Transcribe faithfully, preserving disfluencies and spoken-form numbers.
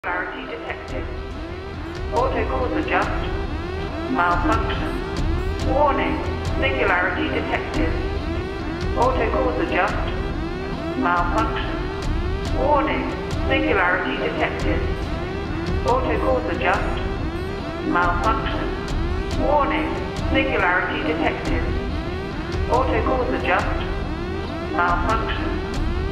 Singularity detected. Auto course adjust. Malfunction. Warning. Singularity detected. Auto course adjust. Malfunction. Warning. Singularity detected. Auto course adjust. Malfunction. Warning. Singularity detected. Auto course adjust. Malfunction.